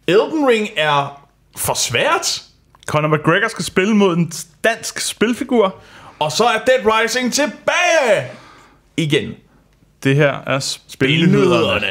Elden Ring er for svært. Conor McGregor skal spille mod en dansk spilfigur. Og så er Dead Rising tilbage igen. Det her er spilnyhederne.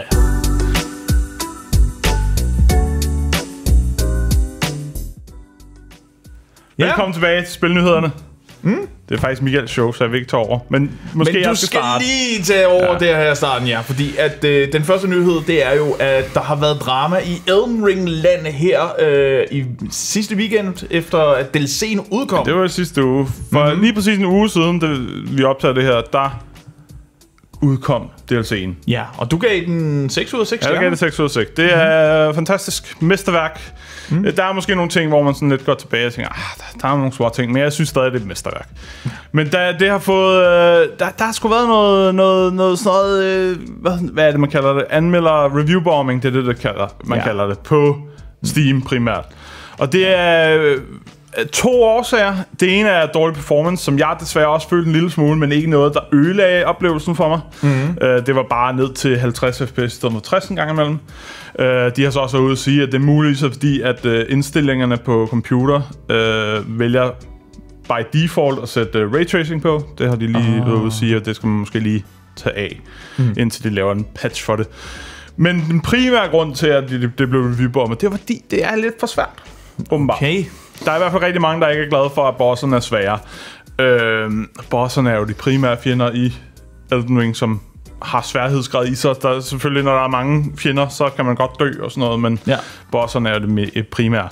Velkommen tilbage til spilnyhederne. Det er faktisk Michaels show, så jeg vil ikke tage over. Men måske du skal lige tage over det her starten, ja. Fordi at den første nyhed, det er jo, at der har været drama i Elden Ring-land her i sidste weekend, efter at DLC'en udkom. Det var sidste uge. For lige præcis en uge siden, da vi optager det her, der udkom DLC'en. Ja, og du gav den 6 ud af 6. Ja, jeg gav det 6 ud af 6. Det er fantastisk mesterværk. Der er måske nogle ting, hvor man sådan lidt går tilbage og tænker, der er nogle små ting, men jeg synes stadig, det er et mesterværk. Men det har fået... Der har sgu været noget sådan noget... Hvad er det, man kalder det? Anmelder review-bombing, det er det, man kalder det. På Steam primært. Og det er... 2 årsager. Det ene er dårlig performance, som jeg desværre også følte en lille smule, men ikke noget, der ødelagde oplevelsen for mig. Det var bare ned til 50 fps i stedet for 60 en gang imellem. De har så også været ude at sige, at det er muligt, fordi at indstillingerne på computer vælger by default at sætte raytracing på. Det har de lige været ude at sige, og det skal man måske lige tage af, indtil de laver en patch for det. Men den primære grund til, at det blev reviewbombet, det var fordi, det er lidt for svært. Okay. Der er i hvert fald rigtig mange, der ikke er glade for, at bosserne er svære. Bosserne er jo de primære fjender i Elden Ring, som har sværhedsgrad i sig. Der er selvfølgelig, når der er mange fjender, så kan man godt dø og sådan noget, men bosserne er jo det primære.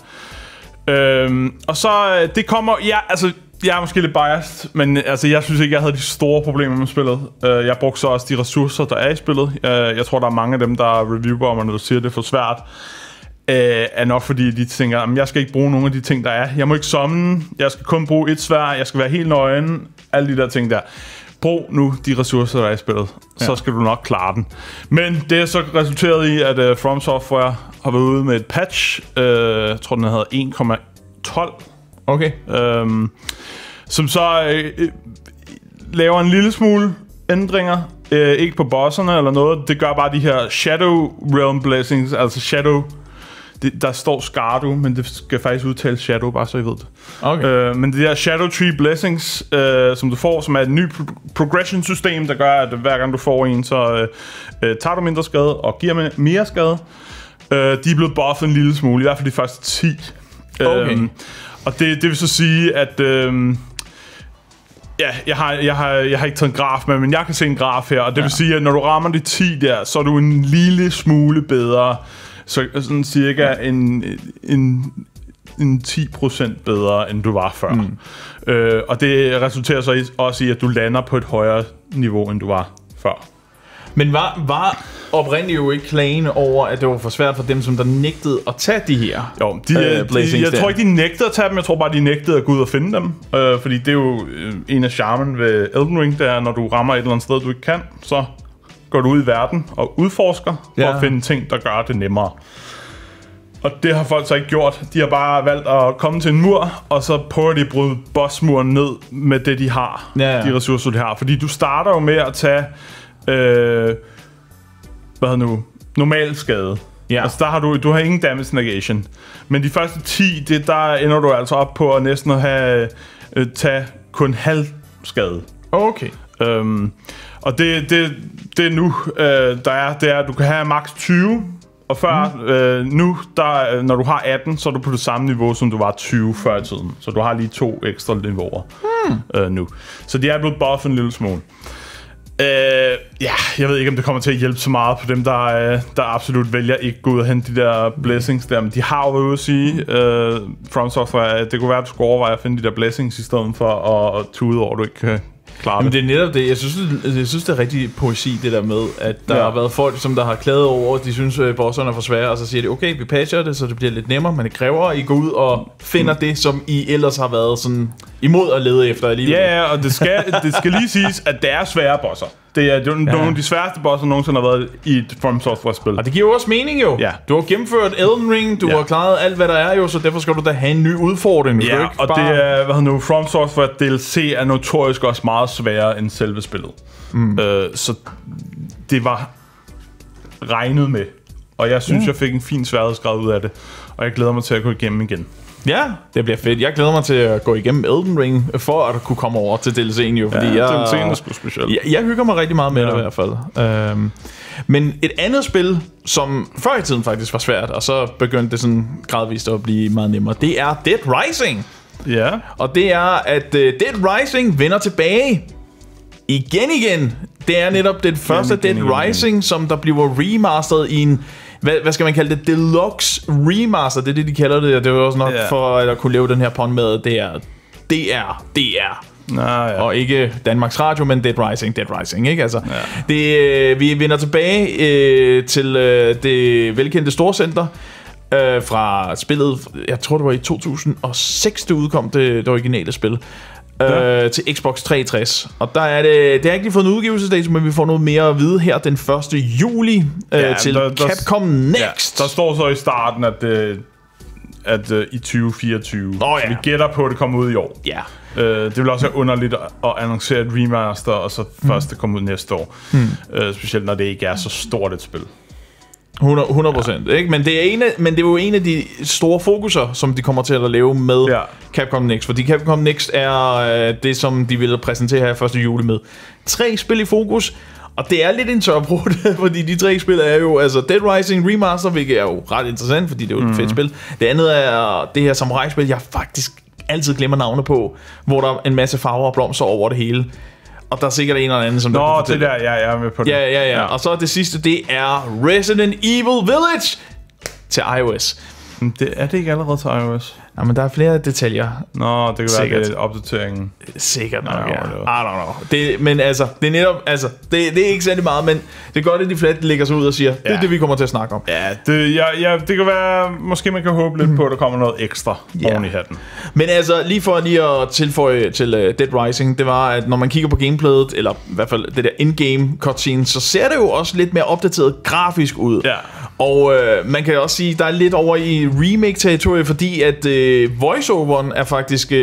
Og så, det kommer... Ja, altså, jeg er måske lidt biased, men altså, jeg synes ikke, jeg havde de store problemer med spillet. Jeg brugte så også de ressourcer, der er i spillet. Jeg tror, der er mange af dem, der er review-bomberne, der siger, det er for svært. Er nok fordi de tænker, at jeg skal ikke bruge nogle af de ting, der er. Jeg må ikke summon, jeg skal kun bruge et sværd, jeg skal være helt nøgen, alle de der ting der. Brug nu de ressourcer, der er i spillet, så skal du nok klare den. Men det er så resulteret i, at From Software har været ude med et patch, jeg tror den hedder 1.12. Okay. Som så laver en lille smule ændringer, ikke på bosserne eller noget. Det gør bare de her Shadow Realm Blessings, altså Shadow... Der står Skardu, men det skal faktisk udtales Shadow, bare så I ved det. Okay. Men det der Shadow Tree Blessings, som du får, som er et nyt progression-system, der gør, at hver gang du får en, så tager du mindre skade og giver mere skade. De er blevet buffet en lille smule, i hvert fald de første 10. Okay. Og det vil så sige, at... jeg har ikke taget en graf med, men jeg kan se en graf her, og det vil sige, at når du rammer de 10 der, så er du en lille smule bedre. Så sådan cirka en 10% bedre, end du var før. Og det resulterer så også i, at du lander på et højere niveau, end du var før. Men var oprindeligt jo ikke klagen over, at det var for svært for dem, som der nægtede at tage de her jeg tror ikke, de nægtede at tage dem. Jeg tror bare, de nægtede at gå ud og finde dem. Fordi det er jo en af charmen ved Elden Ring, det er, når du rammer et eller andet sted, du ikke kan, så går du ud i verden og udforsker for at finde ting, der gør det nemmere. Og det har folk så ikke gjort. De har bare valgt at komme til en mur, og så prøver de at bryde bossmuren ned med det, de har. De ressourcer, de har. Fordi du starter jo med at tage normal skade. Altså der har du har ingen damage negation. Men de første 10, der ender du altså op på at næsten tage kun halv skade. Okay. Og det er nu, det er, at du kan have max 20, og før, nu, når du har 18, så er du på det samme niveau, som du var 20 før i tiden. Så du har lige 2 ekstra niveauer nu. Så de er blevet buffet en lille smule. Jeg ved ikke, om det kommer til at hjælpe så meget på dem, der absolut vælger ikke gå ud og hente de der blessings der. Men de har jo været ude at sige, From Software, at det kunne være, at du skulle overveje at finde de der blessings, i stedet for at tude over, at du ikke kan klare det. Men det er netop det. Jeg synes, det er rigtig poesi, det der med, at der har været folk, som der har klaget over, de synes, bosserne er for svære, og så siger de, okay, vi patcher det, så det bliver lidt nemmere, men det kræver, at I går ud og finder det, som I ellers har været sådan imod at lede efter alligevel. Ja, og det skal lige siges, at det er svære bosser. Det er nogle af de sværeste bosser, nogensinde har været i et From Software-spil. Og det giver jo også mening jo. Ja. Du har gennemført Elden Ring, du har klaret alt, hvad der er jo, så derfor skal du da have en ny udfordring. Ja, og bare... det er, From Software DLC er notorisk også meget sværere end selve spillet. Så det var regnet med og jeg synes, jeg fik en fin sværhedsgrad ud af det, og jeg glæder mig til at gå igennem igen. Ja, det bliver fedt. Jeg glæder mig til at gå igennem Elden Ring, for at kunne komme over til DLC'en jo, fordi DLC'en er sgu specielt. Jeg hygger mig rigtig meget med det i hvert fald. Men et andet spil, som før i tiden faktisk var svært, og så begyndte det sådan gradvist at blive meget nemmere, det er Dead Rising. Ja. Og det er, at Dead Rising vender tilbage igen. Det er netop den første Dead Rising, som der bliver remasteret i en... Hvad skal man kalde det? Deluxe remaster, det er det, de kalder det. Og det var også nok for at kunne lave den her pond med, DR. Og ikke Danmarks Radio, men Dead Rising, ikke? Altså, vi vender tilbage til det velkendte storcenter fra spillet, jeg tror det var i 2006, det udkom det originale spil. Til Xbox 360. Og der er det har ikke lige fået en udgivelsesdato, men vi får noget mere at vide her den 1. juli til Capcom Next. Der står så i starten, at i 2024. Så vi gætter på, at det kommer ud i år. Ja. Det vil også være underligt at annoncere et remaster, og så først det kommer ud næste år. Specielt når det ikke er så stort et spil. 100%, ikke? Men det er jo en af de store fokuser, som de kommer til at lave med Capcom Next. Fordi Capcom Next er det, som de vil præsentere her 1. juli med 3 spil i fokus. Og det er lidt en tørbrud, fordi de 3 spil er jo altså Dead Rising Remaster, hvilket er jo ret interessant, fordi det er jo et fedt spil. Det andet er det her samurai-spil, jeg faktisk altid glemmer navne på, hvor der er en masse farver og blomster over det hele. Og der er sikkert en eller anden, som... Nå, det der, jeg er med på det. Ja. Og så det sidste, det er Resident Evil Village til iOS. Er det ikke allerede til iOS? Ja, men der er flere detaljer. Nå, det kan være, det er opdateringen. Sikkert nok, I don't know. Men altså, det er netop... Altså, det er ikke særlig meget, men det er godt, at de fleste lægger sig ud og siger, det er det, vi kommer til at snakke om. Ja, det kan være... Måske man kan håbe lidt på, at der kommer noget ekstra oven i hatten. Men altså, lige for lige at tilføje til Dead Rising, det var, at når man kigger på gameplayet, eller i hvert fald det der in-game cutscene, så ser det jo også lidt mere opdateret grafisk ud. Ja. Og man kan også sige, der er lidt over i remake-territoriet, fordi at voiceoveren er faktisk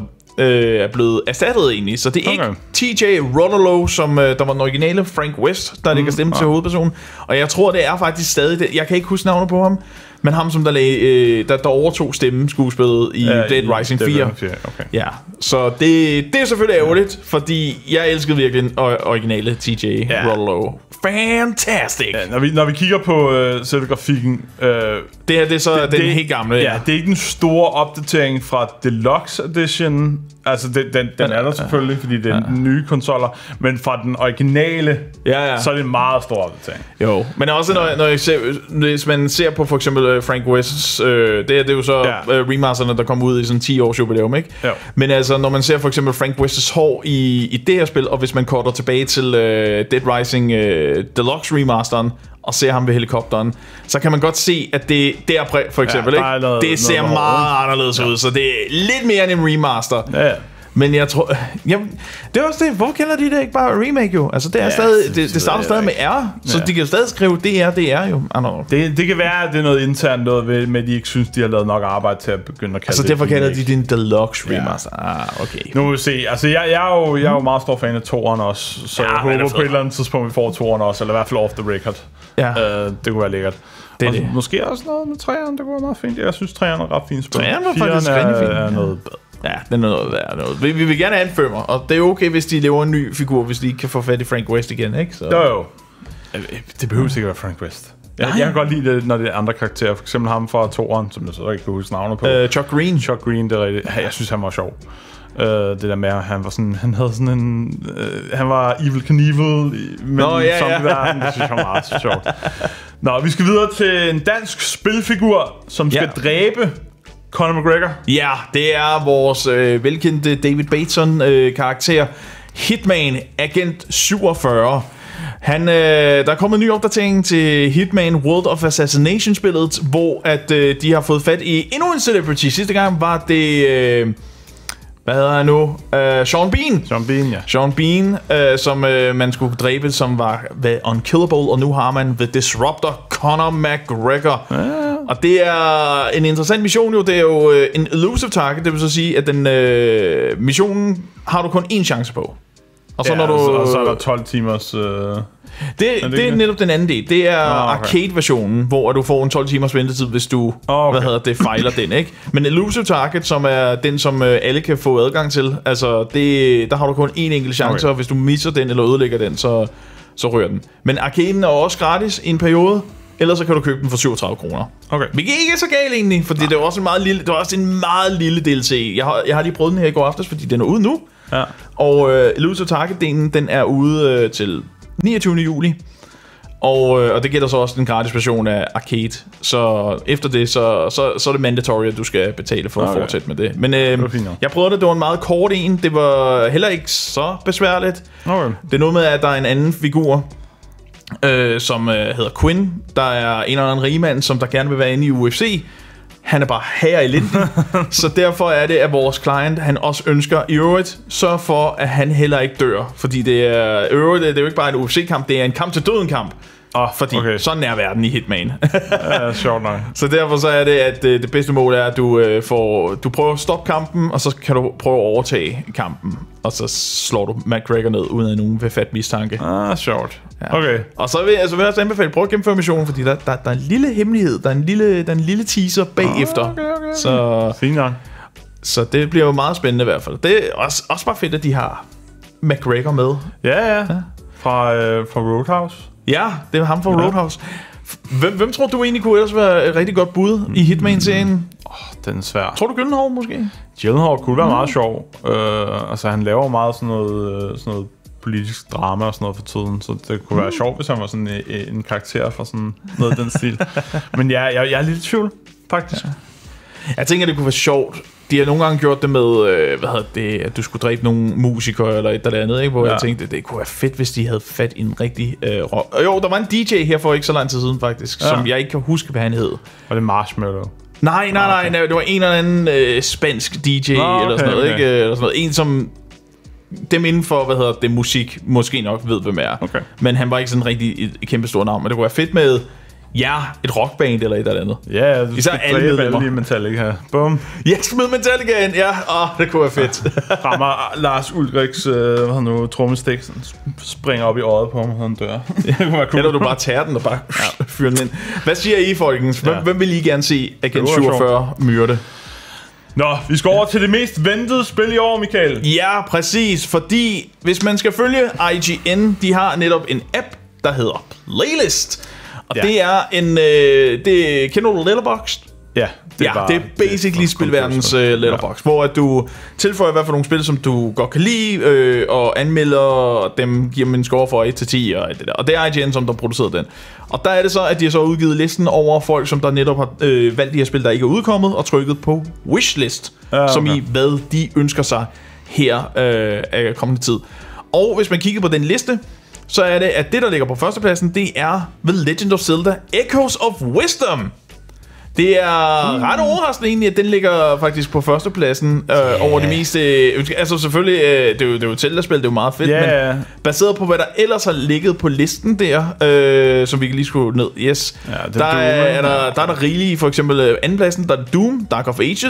er blevet erstattet egentlig. Så det er ikke TJ Rodolo, som der var den originale Frank West, der ligger stemme til hovedpersonen. Og jeg tror, det er faktisk stadig det. Jeg kan ikke huske navnet på ham, men ham, som der overtog stemmen skuespillet i Dead Rising 4. Okay. Ja, så det er selvfølgelig ærgerligt, fordi jeg elskede virkelig originale TJ Rodolo. Fantastic. Ja, når vi kigger på selve grafikken, det her det er så den helt gamle. Ja, det er ikke den store opdatering fra Deluxe Edition. Altså den er der selvfølgelig, fordi det er den nye konsoller, men fra den originale, så er det en meget stor opdatering. Jo, men også hvis man ser på for eksempel Frank Wests, det er jo så remasterne, der kom ud i sådan 10 års jubilæum, ikke? Jo. Men altså, når man ser for eksempel Frank Wests hår i det her spil, og hvis man korter tilbage til Dead Rising Deluxe remasteren, og ser ham ved helikopteren, så kan man godt se, at det der for eksempel, ikke? Det ser meget anderledes ud, så det er lidt mere end en remaster. Ja. Men jeg tror... det er også det. Hvorfor kalder de det ikke bare remake jo? Altså det er stadig... Det starter stadig med R, så de kan stadig skrive DR jo. Det kan være, at det er noget internt noget med, at de ikke synes, de har lavet nok arbejde til at begynde at kalde det. Altså derfor kalder de din Deluxe remaster. Okay. Nu må vi se. Altså jeg er jo meget stor fan af 2'eren også, så jeg håber på et eller andet tidspunkt, vi får 2'eren også, eller i hvert fald off the record. Ja. Det kunne være lækkert. Det. Måske også noget med 3'eren, det kunne være meget fint. Jeg synes 3'eren er ret fint spil. 3'eren var faktisk rigtig fint. Er noget bedre. Ja, det er noget værd noget. Vi vil gerne have en femmer, og det er okay, hvis de laver en ny figur, hvis de ikke kan få fat i Frank West igen, ikke? Så. Jo. Det behøver ikke være Frank West. Jeg kan godt lide det, når det er andre karakterer. For eksempel ham fra 2'eren, som jeg så ikke kan huske navnet på. Chuck Green. Chuck Green, det er rigtigt. Jeg synes, han var sjov. Det der med, at han havde sådan en... han var Evil Knievel, men som verden. Det synes jeg var meget sjovt. Nå, vi skal videre til en dansk spilfigur, som skal dræbe Conor McGregor. Ja, det er vores velkendte David Bateson Hitman Agent 47. Der er kommet en ny opdatering til Hitman World of Assassination-spillet, hvor at de har fået fat i endnu en celebrity. Sidste gang var det... hvad hedder han nu? Sean Bean. Sean Bean, som man skulle dræbe, som var unkillable, og nu har man The Disruptor Conor McGregor. Og det er en interessant mission jo. Det er jo en elusive target, det vil så sige, at den missionen har du kun én chance på. Og så, når du, og så er der 12 timers... Det er netop den anden del. Det er arcade-versionen, hvor du får en 12 timers ventetid, hvis du fejler den, ikke? Men Elusive Target, som er den, som alle kan få adgang til, altså der har du kun en enkelt chance, og hvis du misser den eller ødelægger den, så rører den. Men arcaden er også gratis i en periode, ellers så kan du købe den for 37 kroner. Okay. Hvilket ikke er så galt egentlig, fordi det er også en meget lille DLC. Jeg har lige prøvet den her i går aftes, fordi den er ude nu. Ja. Og Elusive Target-delen, den er ude til 29. juli. Og det gælder så også den gratis version af Arcade. Så efter det, så er det mandatory, at du skal betale for at fortsætte med det. Men jeg prøvede det var en meget kort en. Det var heller ikke så besværligt. Okay. Det er noget med, at der er en anden figur, som hedder Quinn. Der er en eller anden rigmand, som der gerne vil være inde i UFC. Han er bare her i linden. Så derfor er det, at vores client, han også ønsker i øvrigt, sørg for, at han heller ikke dør. Fordi det er jo ikke bare en UFC-kamp, det er en kamp til døden-kamp. Fordi sådan er verden i Hitman. Ja, sjovt nok. Så derfor så er det, at det bedste mål er, at du prøver at stoppe kampen, og så kan du prøve at overtage kampen. Og så slår du McGregor ned, uden at nogen vil fatte mistanke. Sjovt. Ja. Okay. Og så vil jeg også anbefale, prøv at gennemføre missionen, fordi der er en lille hemmelighed, der er en lille teaser bagefter. Okay. Så fint nok. Så det bliver jo meget spændende i hvert fald. Det er også bare fedt, at de har McGregor med. Ja. Fra Roadhouse. Ja, det er ham fra Roadhouse. Hvem tror du egentlig kunne ellers være et rigtig godt bud i Hitman-serien? Den er svær. Tror du Gyllenhaal måske? Gyllenhaal kunne være meget sjov. Altså han laver meget sådan noget politisk drama og sådan noget for tiden, så det kunne være sjovt, hvis han var sådan en karakter for sådan noget af den stil. Men jeg er lidt i tvivl, faktisk. Ja. Jeg tænker, det kunne være sjovt. De har nogle gange gjort det med, at du skulle dræbe nogle musikere eller et eller andet, ikke? Hvor jeg tænkte, det kunne være fedt, hvis de havde fat i en rigtig rock. Jo, der var en DJ her for ikke så lang tid siden faktisk, som jeg ikke kan huske, hvad han hed. Var det Marshmallow? Nej, det var en eller anden spansk DJ eller sådan noget, ikke? Eller sådan noget. En som dem inden for, det musik, måske nok ved, hvem er. Okay. Men han var ikke sådan rigtig et kæmpe stort navn, men det kunne være fedt med et rockband eller et eller andet. Ja, du skal dræbe alle i Metallica. Bum. Jeg skal med Metallica ind, det kunne være fedt. Rammer Lars Ulriks trommestik, springer op i øjet på ham, og han dør. Eller du bare tager den og bare fyrer den ind. Hvad siger I, folkens? Hvem vil I gerne se Agent 47 myrde? Nå, vi skal over til det mest ventede spil i år, Michael. Ja, præcis, fordi hvis man skal følge IGN, de har netop en app, der hedder Playlist. Og det er kender du Letterboxd? Ja, det er basically spilverdens Letterboxd, hvor at du tilføjer hvad for nogle spil, som du godt kan lide, og anmelder dem, giver dem en score for 1-10 og alt det der. Og det er IGN, som der producerer den. Og der er det så, at de har så udgivet listen over folk, som der netop har valgt de her spil, der ikke er udkommet, og trykket på wishlist, som i hvad de ønsker sig her af kommende tid. Og hvis man kigger på den liste, så er det, at det, der ligger på førstepladsen, det er The Legend of Zelda Echoes of Wisdom. Det er ret overraskende egentlig, at den ligger faktisk på førstepladsen over det meste. Altså selvfølgelig, det er jo et Zelda-spil, det er jo meget fedt, men baseret på, hvad der ellers har ligget på listen der, som vi kan lige skrue ned. Yes. Ja, der er rigeligt, for eksempel andenpladsen, der er Doom, Dark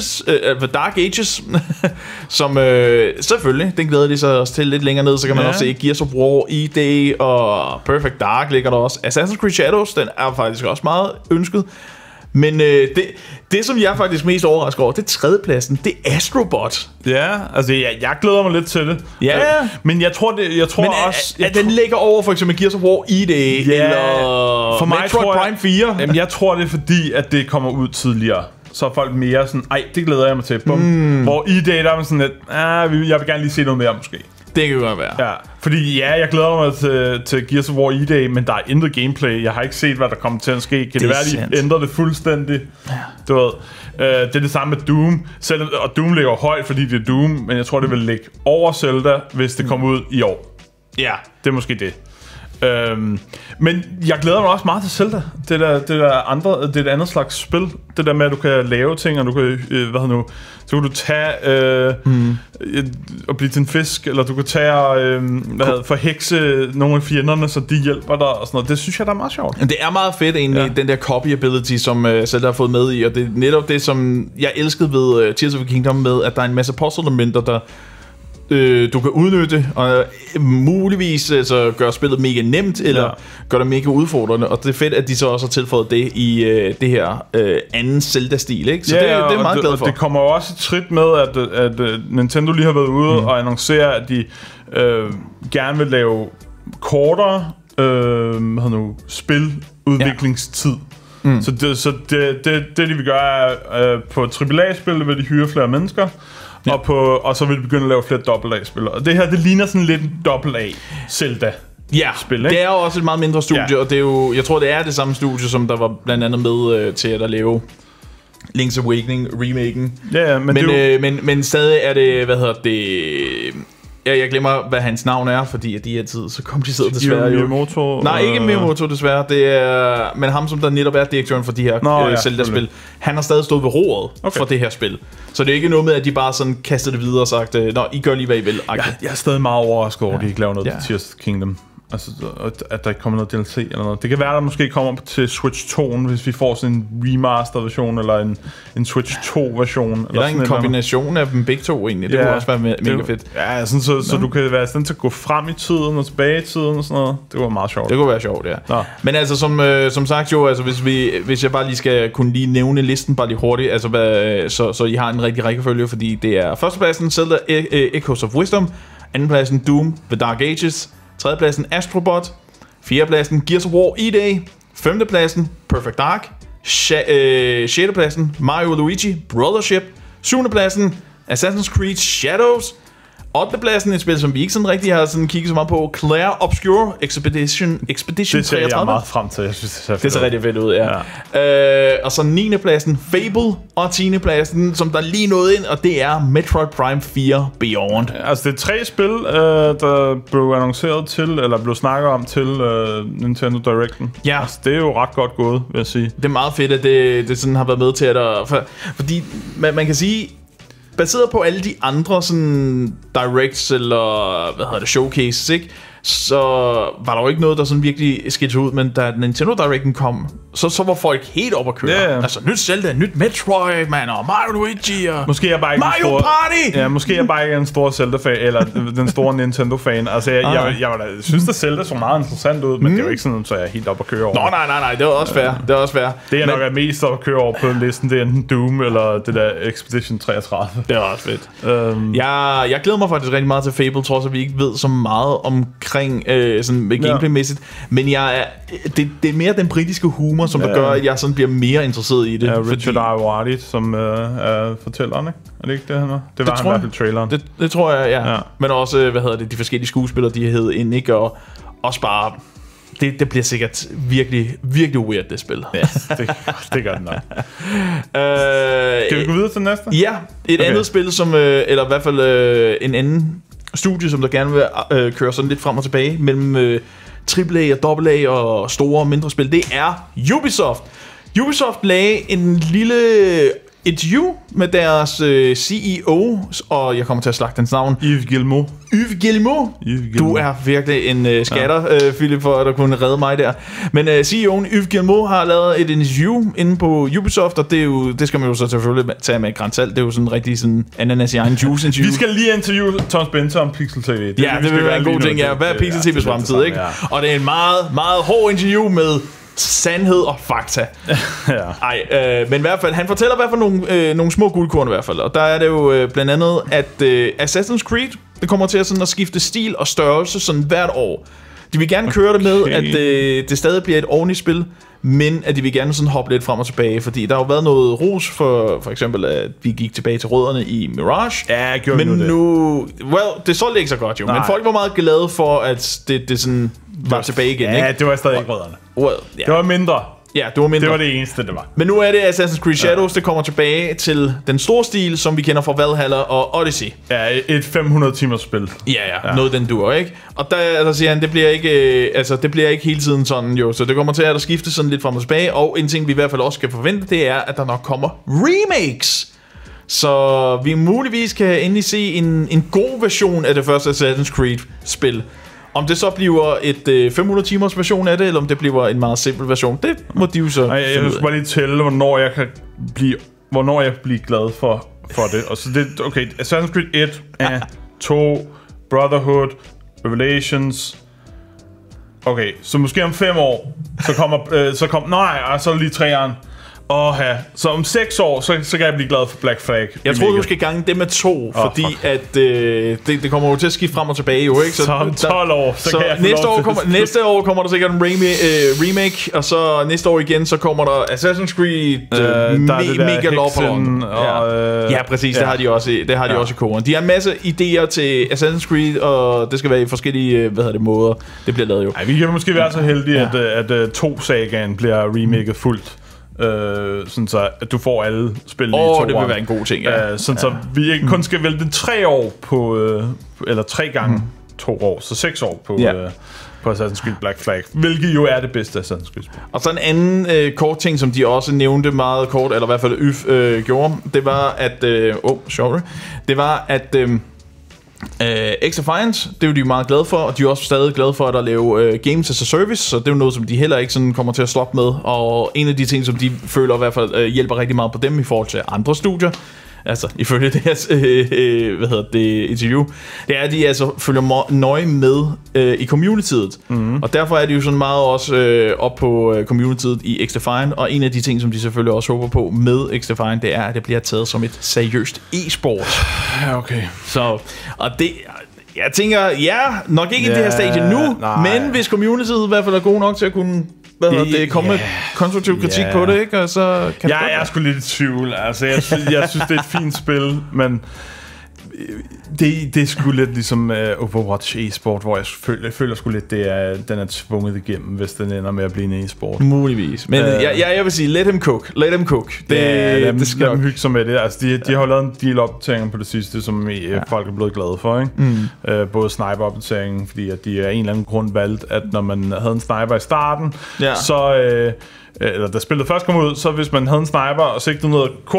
Ages, som selvfølgelig, den glæder de sig også til lidt længere ned, så kan man også se Gears of War, E-Day og Perfect Dark ligger der også. Assassin's Creed Shadows, den er faktisk også meget ønsket. Men det som jeg faktisk mest overrasker over, det er tredjepladsen. Det er Astrobot. Ja, altså jeg glæder mig lidt til det. Ja. Men jeg tror også... At den ligger over for eksempel Gears of War E-Day eller for mig Metroid Prime 4. Jamen jeg tror det er fordi, at det kommer ud tidligere. Så er folk mere sådan, det glæder jeg mig til. Hvor E-Day der er man sådan lidt, jeg vil gerne lige se noget mere måske. Det kan godt være. Ja, fordi jeg glæder mig til Gears of War E-Day, men der er intet gameplay. Jeg har ikke set, hvad der kommer til at ske. Kan det være, at de ændrer det fuldstændig? Ja. Du ved, det er det samme med Doom. Og Doom ligger højt, fordi det er Doom, men jeg tror, det vil ligge over Zelda, hvis det kommer ud i år. Ja, det er måske det. Men jeg glæder mig også meget til Zelda. Det er et andet slags spil. Det der med, at du kan lave ting, og du kan, så kan du tage og blive til en fisk, eller du kan tage forhekse nogle af fjenderne, så de hjælper dig og sådan noget. Det synes jeg, der er meget sjovt. Det er meget fedt egentlig, den der copy ability, som Zelda har fået med i, og det er netop det, som jeg elskede ved Tears of the Kingdom med, at der er en masse puzzle-elementer, der du kan udnytte, og muligvis altså, gøre spillet mega nemt, eller gøre det mega udfordrende, og det er fedt, at de så også har tilføjet det i det her anden Zelda-stil, ikke? Så det er meget glad for. Det kommer jo også et trit med, at Nintendo lige har været ude og annoncere, at de gerne vil lave kortere spiludviklingstid. Så det de vil gøre er, på AAA-spil vil de hyre flere mennesker, og så vil de begynde at lave flere AA-spil. Og det her, det ligner sådan lidt en AA-Zelda. Ja, spil, det er jo også et meget mindre studie, og det er jo, jeg tror, det er det samme studie, som der var blandt andet med til at lave Link's Awakening remaken. Ja, men stadig er det, jeg glemmer, hvad hans navn er, fordi at de her tid så kompliceret desværre. Miyamoto? Nej, ikke Miyamoto desværre. Det er, men ham, som der netop er direktøren for de her Zelda-spil, han har stadig stået ved roret for det her spil. Så det er ikke noget med, at de bare sådan kastede det videre og sagt, nå, I gør lige, hvad I vil. Jeg er stadig meget overrasket over, at de ikke laver noget til Tears of the Kingdom. Altså, at der ikke kommer noget DLC eller noget. Det kan være, der måske kommer til Switch 2, hvis vi får sådan en remaster-version, eller en Switch 2-version. Eller en kombination af dem begge to, egentlig. Det kunne også være mega fedt. Ja, sådan, så du kan være sådan til at gå frem i tiden og tilbage i tiden og sådan noget. Det var meget sjovt. Det kunne være sjovt, ja. Nå. Men altså, som sagt jo, altså, hvis jeg bare lige skal kunne lige nævne listen bare lige hurtigt, altså, så I har en rigtig rækkefølge, fordi det er førstepladsen Zelda Echoes of Wisdom, andenpladsen Doom The Dark Ages, tredjepladsen Astrobot, fjerdepladsen Gears of War E-Day, femtepladsen Perfect Dark, sjettepladsen Mario & Luigi Brothership, syvendepladsen Assassin's Creed Shadows, ottendepladsen et spil, som vi ikke sådan rigtig har sådan kigget så meget på, Clair Obscure Expedition 33. Det ser jeg meget frem til. Jeg synes, det ser rigtig fedt ud, ja. Og så 9. pladsen Fable, og 10. pladsen, som der lige nåede ind, og det er Metroid Prime 4 Beyond. Altså det er 3 spil, der blev annonceret til, eller blev snakket om til Nintendo Directen. Ja. Altså, det er jo ret godt gået, vil jeg sige. Det er meget fedt, at det sådan har været med til, fordi man kan sige, baseret på alle de andre sådan directs eller showcases, ikke? Så var der jo ikke noget, der sådan virkelig skilte ud, men da Nintendo Directen kom, så var folk helt op at køre. Yeah. Altså nyt Zelda, nyt Metroid, man, og Mario Luigi og måske er bare ikke Mario Party! Ja, måske er bare ikke en stor Zelda-fan, eller den store Nintendo-fan. Altså, jeg synes, at Zelda så meget interessant ud, men det er jo ikke sådan, så jeg er helt op at køre over. Nå, nej, det var også fair. Det er også fair. Det er nok er mest op at køre over på listen, det er enten Doom eller det der Expedition 33. Det er også fedt. Jeg glæder mig faktisk rigtig meget til Fable, trods at vi ikke ved så meget omkring sådan gameplaymæssigt, men det er mere den britiske humor, som der gør, at jeg sådan bliver mere interesseret i det. Ja, Richard Ayoade, som er fortælleren, ikke? Er det ikke det, han var? Det var han i hvert fald traileren. Det tror jeg, ja. Men også, de forskellige skuespillere, de hed ind, ikke? Og også bare, det bliver sikkert virkelig, virkelig weird, det spil. Ja, det gør det nok. Skal vi gå videre til næste? Ja, et andet spil, som, eller i hvert fald en anden studie, som der gerne vil køre sådan lidt frem og tilbage mellem AAA og AA og store og mindre spil, det er Ubisoft. Ubisoft lagde en lille interview med deres CEO, og jeg kommer til at slagte hans navn. Yves Guillemot. Du er virkelig en skatter, Philip, for at du kunne redde mig der. Men CEO'en Yves Guillemot har lavet et interview inde på Ubisoft, og det skal man jo så selvfølgelig tage med Grand Salt. Det er jo sådan en rigtig sådan ananas i egen juice interview. Vi skal lige interviewe Tom Spencer om Pixel TV. Det vil være en god ting, ja. Hvad er Pixel TV's fremtid, ikke? Og det er en meget, meget hård interview med sandhed og fakta. Men i hvert fald, han fortæller i hvert fald nogle små guldkorn i hvert fald. Og der er det jo blandt andet, at Assassin's Creed, det kommer til at skifte stil og størrelse sådan hvert år. De vil gerne køre det med, at det stadig bliver et ordentligt spil, men at de vil gerne sådan hoppe lidt frem og tilbage, fordi der har jo været noget ros for eksempel, at vi gik tilbage til rødderne i Mirage. Ja, gjorde men nu det solgte ikke så godt jo. Nej. Men folk var meget glade for, at det sådan var tilbage igen. Ja, ikke? det var stadig ikke rødderne. Ja. Det var mindre. Ja, det var mindre. Det var det eneste, det var. Men nu er det Assassin's Creed Shadows, det kommer tilbage til den store stil, som vi kender fra Valhalla og Odyssey. Ja, et 500 timers spil. Ja. Noget den dur, ikke? Og der siger han, det bliver ikke hele tiden sådan jo, så det kommer til at skifte sådan lidt frem og tilbage, og en ting vi i hvert fald også skal forvente, det er, at der nok kommer remakes. Så vi muligvis kan endelig se en god version af det første Assassin's Creed spil. Om det så bliver et 500 timers version af det, eller om det bliver en meget simpel version, det må de jo så. Jeg skal bare lige tælle, hvornår jeg kan blive glad for det. Og så det, okay, Assassin's Creed 1, 2, Brotherhood, Revelations. Okay, så måske om 5 år, så kommer så lige 3'eren. Så om 6 år, så kan jeg blive glad for Black Flag. Jeg tror, du skal gange det med 2, fordi at det kommer jo til at skifte frem og tilbage, jo, ikke? Så om 12 år, så kan jeg næste år kommer der sikkert en remake, og så næste år igen, så kommer der Assassin's Creed, Mega Lawful. Ja, præcis, det har de også i koren. De har en masse idéer til Assassin's Creed, og det skal være i forskellige, måder, det bliver lavet jo. Ej, vi kan måske være så heldige, at 2-sagaen bliver remaket fuldt. Sådan så at du får alle spil i 2 år. Det vil være en god ting, så vi ikke kun skal vælge 3 år på eller 3 gange 2 år, så 6 år på Assassin's Creed Black Flag, hvilket jo er det bedste Assassin's Creed. Og så en anden kort ting, som de også nævnte meget kort, eller i hvert fald gjorde, det var at XDefiant, det er jo de meget glade for, og de er også stadig glade for at lave games as a service, så det er jo noget, som de heller ikke sådan kommer til at stoppe med, og en af de ting, som de føler i hvert fald hjælper rigtig meget på dem i forhold til andre studier, altså ifølge deres interview, det er, at de altså følger nøje med i communityet. Og derfor er de jo sådan meget også op på communityet i XDefiant, og en af de ting, som de selvfølgelig også håber på med XDefiant, det er, at det bliver taget som et seriøst e-sport. Ja, okay. Så, og det... Jeg tænker, nok ikke i det her stadie nu, men hvis communityet i hvert fald er god nok til at kunne komme med konstruktiv kritik på det, ikke? Og så kan jeg er sgu lidt i tvivl. Altså, jeg synes, det er et fint spil, men det er sgu lidt ligesom Overwatch e-sport, hvor jeg føler sgu lidt, den er tvunget igennem, hvis den ender med at blive en e-sport. Muligvis. Men jeg vil sige, let them cook. Det skal dem hygge sig med det. Altså, de har lavet en del opdateringer på det sidste, som folk er blevet glade for, ikke? Både sniper-opdateringen, fordi at de af en eller anden grund valgte, at når man havde en sniper i starten, så... eller da spillet først kom ud, så hvis man havde en sniper og sigtede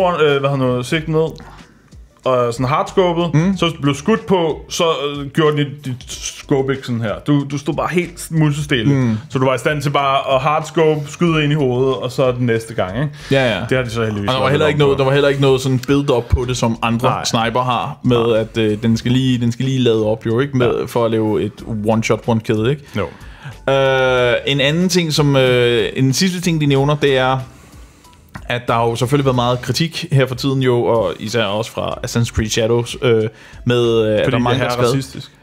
ned, og sådan hardscopet, så hvis du blev skudt på, så gjorde dit scope ikke sådan her. Du stod bare helt musestille, så du var i stand til bare at hardscope, skyde ind i hovedet, og så den næste gang, ikke? Ja. Det har de så heldigvis. Og der var heller ikke noget sådan build-up på det, som andre sniper har, med at den skal lige lade op, jo, ikke? For at lave et one-shot, one-kill, ikke? Jo. En anden ting, en sidste ting, de nævner, det er, at der har jo selvfølgelig været meget kritik her for tiden jo, og især også fra Assassin's Creed Shadows, med at der er mange, der er racistisk.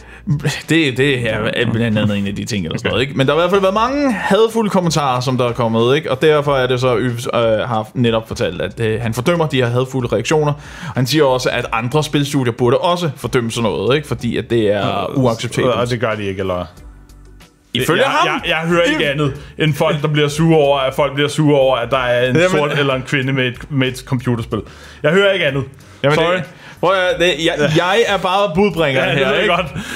Det er blandt andet en af de ting eller sådan noget, ikke? Men der har i hvert fald været mange hadfulde kommentarer, som der er kommet, ikke? Og derfor er det så har netop fortalt, at han fordømmer de her hadfulde reaktioner. Og han siger også, at andre spilstudier burde også fordømme sådan noget, ikke? Fordi at det er uacceptabelt. Og det gør de ikke, eller... Ifølge ham? Jeg hører ikke andet end folk, der bliver sure over, at folk bliver sure over, at der er en sort eller en kvinde med et computerspil. Jeg hører ikke andet. Jamen, sorry. Jeg er bare budbringeren her, ikke?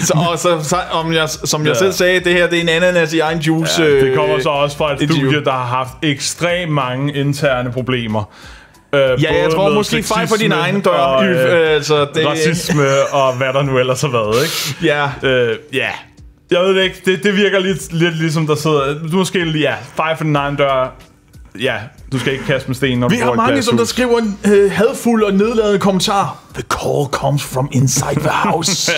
Godt. Som jeg selv sagde, det her det er en ananas i egen juice. Det kommer så også fra et studie, der har haft ekstremt mange interne problemer. Jeg tror måske fejl for din egen dør. Racisme og hvad der nu ellers har været, ikke? Ja. Jeg ved det ikke, det virker lidt ligesom der sidder... Du måske lige, fire for din egen dør. Ja, du skal ikke kaste med sten, når vi har mange, som der skriver en hadfuld og nedladende kommentar. The call comes from inside the house.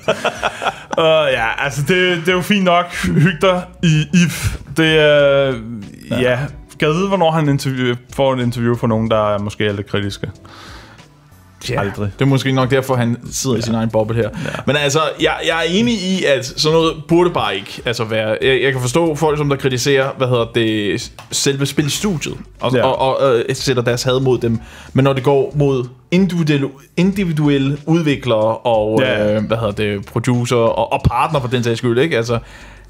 Altså det er jo fint nok. Hyg dig i IF. Det er... Skal jeg vide, hvornår han får en interview for nogen, der måske er lidt kritiske? Ja, aldrig. Det er måske nok derfor, han sidder i sin egen boble her. Men altså, jeg er enig i, at sådan noget burde bare ikke være... Jeg kan forstå folk, som der kritiserer, selve spilstudiet, og sætter deres had mod dem. Men når det går mod individuelle udviklere og producer og partner for den sags skyld, ikke? Altså,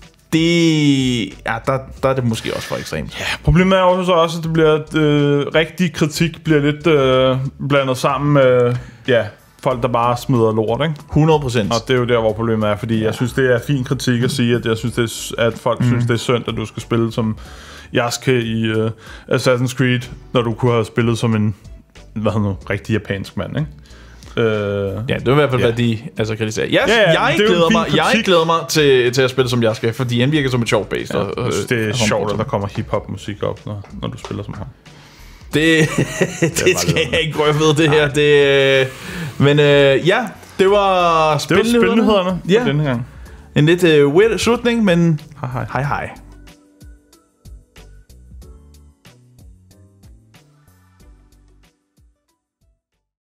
der er det måske også for ekstremt. Ja, problemet er jo så også, at det bliver rigtig kritik bliver lidt blandet sammen med folk, der bare smider lort, ikke? 100%. Og det er jo der, hvor problemet er, fordi jeg synes, det er fin kritik at sige, at jeg synes, at folk synes, det er synd, at du skal spille som Yasuke i Assassin's Creed, når du kunne have spillet som en rigtig japansk mand, ikke? Det er i hvert fald, hvad de kritiserer. Jeg glæder mig til at spille som jeg skal, fordi han virker som et sjovt base. Det er sjovt, at der kommer hip-hop musik op, når du spiller som ham. Det skal jeg ikke prøve ved, det her. Men Det var spilnyhederne. Ja. Denne gang. En lidt weird slutning, men Hej. hej.